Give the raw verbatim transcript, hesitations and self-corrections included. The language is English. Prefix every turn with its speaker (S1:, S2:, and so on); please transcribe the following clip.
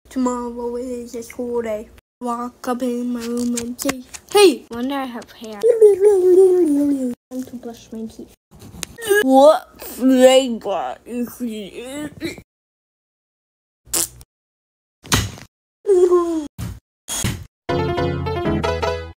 S1: Tomorrow is a school day. Walk up in my room and say, hey, wonder I have hair. Time to brush my teeth. What flavor is it?